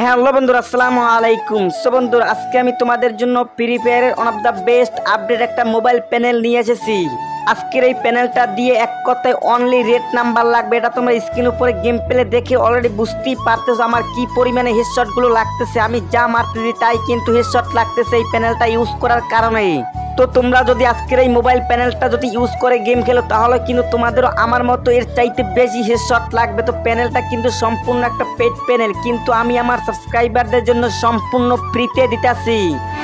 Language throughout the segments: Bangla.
হ্যালো বন্ধুরা, আসসালামু আলাইকুম। সো বন্ধুরা, আজকে আমি তোমাদের জন্য ফ্রি ফায়ারের one of the best update একটা মোবাইল প্যানেল নিয়ে এসেছি। আজকের এই প্যানেলটা দিয়ে এক কথায় অনলি রেড নাম্বার লাগবে। এটা তোমরা স্ক্রিন উপরে গেম প্লে দেখে অলরেডি বুঝতেই পারতেছো আমার কি পরিমাণে হেডশটগুলো লাগতেছে। আমি যা মারতেছি তাই কিন্তু হেডশট লাগতেছে এই প্যানেলটা ইউজ করার কারণে। তো তোমরা যদি আজকের এই মোবাইল প্যানেলটা যদি ইউজ করে গেম খেলো তাহলে কিন্তু তোমাদেরও আমার মতো এর চাইতে বেশি হেডশট লাগবে। তো প্যানেলটা কিন্তু সম্পূর্ণ একটা পেড প্যানেল, কিন্তু আমি আমার সাবস্ক্রাইবারদের জন্য সম্পূর্ণ ফ্রিতে দিতেছি।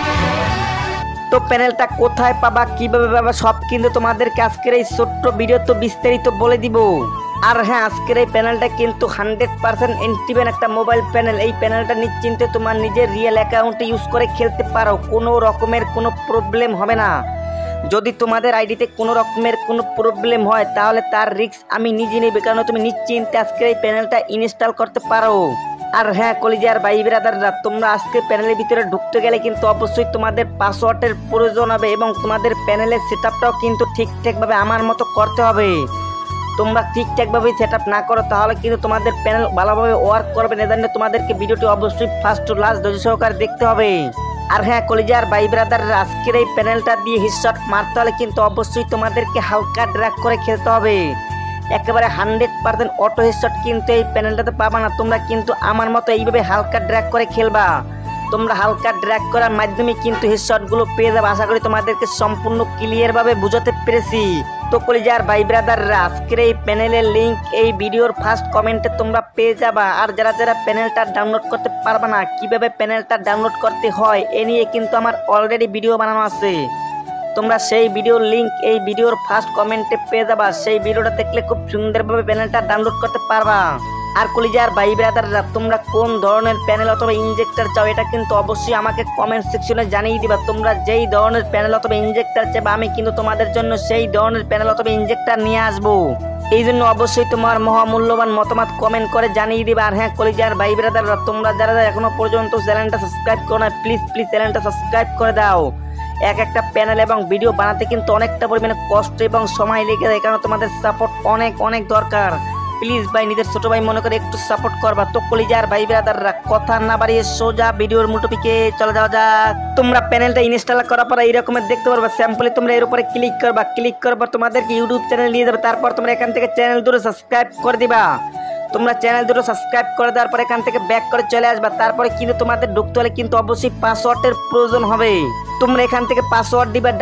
তো প্যানেলটা কোথায় পাবা, কিভাবে পাবা, সব কিন্তু তোমাদেরকে আজকের এই ছোট্ট ভিডিও তো বিস্তারিত বলে দিব। আর হ্যাঁ, আজকের এই প্যানেলটা কিন্তু 100% এন্টিভেন একটা মোবাইল প্যানেল। এই প্যানেলটা নিশ্চিন্তে তোমার নিজের রিয়েল অ্যাকাউন্টে ইউজ করে খেলতে পারো, কোনো রকমের কোনো প্রবলেম হবে না। যদি তোমাদের আইডিতে কোনো রকমের কোনো প্রবলেম হয় তাহলে তার রিস্ক আমি নিজে নেব, কারণ তুমি নিশ্চিন্তে আজকের এই প্যানেলটা ইনস্টল করতে পারো। আর হ্যাঁ কলিজার ভাই ব্রাদাররা, তোমরা আজকে প্যানেলের ভিতরে ঢুকতে গেলে কিন্তু অবশ্যই তোমাদের পাসওয়ার্ডের প্রয়োজন হবে এবং তোমাদের প্যানেলের সেটআপটাও কিন্তু ঠিকঠাকভাবে আমার মতো করতে হবে। তোমরা ঠিকঠাকভাবে সেটআপ না করো তাহলে কিন্তু তোমাদের প্যানেল ভালোভাবে ওয়ার্ক করবে না। জানলে তোমাদেরকে ভিডিওটি অবশ্যই ফার্স্ট টু লাস্ট ধৈর্য সহকারে দেখতে হবে। আর হ্যাঁ কলিজার ভাই ব্রাদাররা, আজকের এই প্যানেলটা দিয়ে হেডশট মারতে হলে কিন্তু অবশ্যই তোমাদেরকে হালকা ড্র্যাগ করে খেলতে হবে। একেবারে 100% অটো হেডশট কিন্তু এই প্যানেলটাতে পাবা না। তোমরা কিন্তু আমার মতো এইভাবে হালকা ড্র্যাগ করে খেলবা। তোমরা হালকা ড্র্যাগ করার মাধ্যমে কিন্তু হেডশটগুলো পেয়ে যাবে। আশা করি তোমাদেরকে সম্পূর্ণ ক্লিয়ারভাবে বুঝাতে পেরেছি। তো কলিজার ভাই ব্রাদাররা, আজকের এই প্যানেলের লিঙ্ক এই ভিডিওর ফার্স্ট কমেন্টে তোমরা পেয়ে যাবা। আর যারা যারা প্যানেলটা ডাউনলোড করতে পারবে না, কিভাবে প্যানেলটা ডাউনলোড করতে হয় এ নিয়ে কিন্তু আমার অলরেডি ভিডিও বানানো আছে। তোমরা সেই ভিডিওর লিঙ্ক এই ভিডিওর ফার্স্ট কমেন্টে পেয়ে যাবা। সেই ভিডিওটা দেখলে খুব সুন্দরভাবে প্যানেলটা ডাউনলোড করতে পারবা। আর কলিজার ভাই ব্রাদাররা, তোমরা কোন ধরনের প্যানেল অথবা ইনজেক্টর চাও এটা কিন্তু অবশ্যই আমাকে কমেন্ট সেকশনে জানিয়ে দিবা। তোমরা যেই ধরনের প্যানেল অথবা ইনজেক্টর চাইবা আমি কিন্তু তোমাদের জন্য সেই ধরনের প্যানেল অথবা ইনজেক্টর নিয়ে আসবো। এই জন্য অবশ্যই তোমার মহামূল্যবান মতামত কমেন্ট করে জানিয়ে দিবা। আর হ্যাঁ কলিজার ভাই ব্রাদাররা, তোমরা যারা এখনো পর্যন্ত চ্যানেলটা সাবস্ক্রাইব করো না, প্লিজ চ্যানেলটা সাবস্ক্রাইব করে দাও। এক একটা প্যানেল এবং ভিডিও বানাতে কিন্তু অনেকটা পরিমাণে কষ্ট এবং সময় লেগে যায়, কারণ তোমাদের সাপোর্ট অনেক অনেক দরকার। প্লিজ ভাই, নিজের ছোট ভাই মনে করে একটু সাপোর্ট করবা। তো কলিজার ভাই ব্রাদাররা, কথা না বাড়িয়ে সোজা ভিডিওর মূল টপিকে চলে যাওয়া যাক। তোমরা প্যানেলটা ইনস্টল করার পর এইরকমের দেখতে পারবা। স্যাম্পলে তোমরা এর উপরে ক্লিক করবা। ক্লিক করার পর তোমাদেরকে ইউটিউব চ্যানেল নিয়ে যাবে। তারপর তোমরা এখান থেকে চ্যানেল দুটো সাবস্ক্রাইব করে দিবা। তোমরা চ্যানেল দুটো সাবস্ক্রাইব করে দেওয়ার পর এখান থেকে ব্যাক করে চলে আসবা। তারপরে কিন্তু তোমাদের ঢুকতে হলে কিন্তু অবশ্যই পাসওয়ার্ডের প্রয়োজন হবে। তোমরা এখান থেকে পাসওয়ার্ড দিবা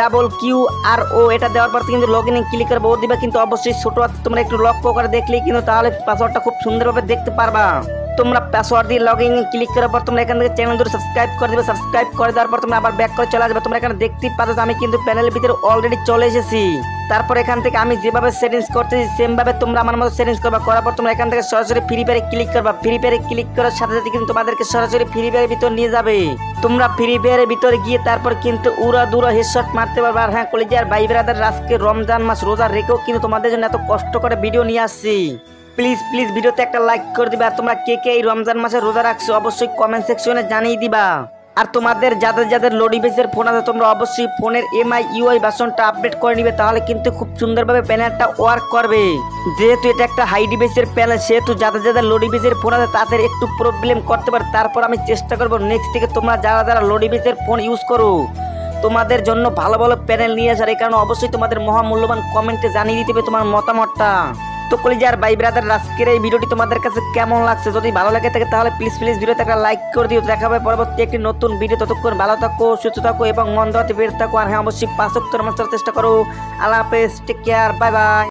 WQRO, এটা দেওয়ার পর কিন্তু লগ ইনে ক্লিক করবে, ও দিবা কিন্তু অবশ্যই ছোট হাতে। তোমরা একটু লক্ষ্য করে দেখলেই কিন্তু তাহলে পাসওয়ার্ডটা খুব সুন্দরভাবে দেখতে পারবা। তোমরা পাসওয়ার্ড দিয়ে লগ ইনে ক্লিক করার পর তোমরা এখান থেকে চ্যানেল দুটো সাবস্ক্রাইব করে দিবে। সাবস্ক্রাইব করে দেওয়ার পর তোমরা আবার ব্যাক করে চলে আসবে। তোমরা এখানে দেখতেই পাচ্ছ আমি কিন্তু প্যানেলের ভিতরে অলরেডি চলে এসেছি। তারপর এখান থেকে আমি যেভাবে সেটিংস করতেছি সেম ভাবে তোমরা আমার মতো সেটিংস করবা। করার পর তোমরা এখান থেকে সরাসরি ফ্রি ফায়ারে ক্লিক করবা। ফ্রি ফায়ারে ক্লিক করার সাথে সাথে কিন্তু তোমাদেরকে সরাসরি ফ্রি ফায়ারের ভিতর নিয়ে যাবে। তোমরা ফ্রি ফায়ারের ভিতরে গিয়ে তারপর কিন্তু উড়া দুরা হেডশট মারতে পারবে। আর হ্যাঁ কলিজার ভাই ব্রাদার, আজকে রমজান মাস রোজা রেখেও কিন্তু তোমাদের জন্য এত কষ্ট করে ভিডিও নিয়ে আসছি। প্লিজ ভিডিওতে একটা লাইক করে দিবা। আর তোমরা কে কে এই রমজান মাসে রোজা রাখছো অবশ্যই কমেন্ট সেকশনে জানিয়ে দিবা। আর তোমাদের যাদের যাদের লো ডিভাইসের ফোন আছে তোমরা অবশ্যই ফোনের MIUI ভার্সনটা আপডেট করে নিবে, তাহলে কিন্তু খুব সুন্দরভাবে প্যানেলটা ওয়ার্ক করবে। যেহেতু এটা একটা হাই ডিভাইসের প্যানেল, সেহেতু যাদের যাদের লো ডিভাইসের ফোন আছে তাদের একটু প্রবলেম করতে পারে। তারপর আমি চেষ্টা করবো নেক্সট থেকে তোমরা যারা যারা লো ডিভাইসের ফোন ইউজ করো তোমাদের জন্য ভালো ভালো প্যানেল নিয়ে আসার। এই কারণে অবশ্যই তোমাদের মহামূল্যবান কমেন্টে জানিয়ে দিতে হবে তোমার মতামতটা। তো কলিজার ভাই ব্রাদার, আজকের এই ভিডিওটি তোমাদের কাছে কেমন লাগছে? যদি ভালো লাগে থাকে তাহলে প্লিজ ভিডিওতে একটা লাইক করে দিও। দেখা হবে পরবর্তী একটি নতুন ভিডিও। ততক্ষণ ভালো থাকো, সুস্থ থাকো এবং মন দেওয়াতে বের থাকো। আর হ্যাঁ অবশ্যই 5 ওয়াক্ত নামাজ পড়ার চেষ্টা করো। আল্লাহ হাফেজ, টেক কেয়ার, বাই বাই।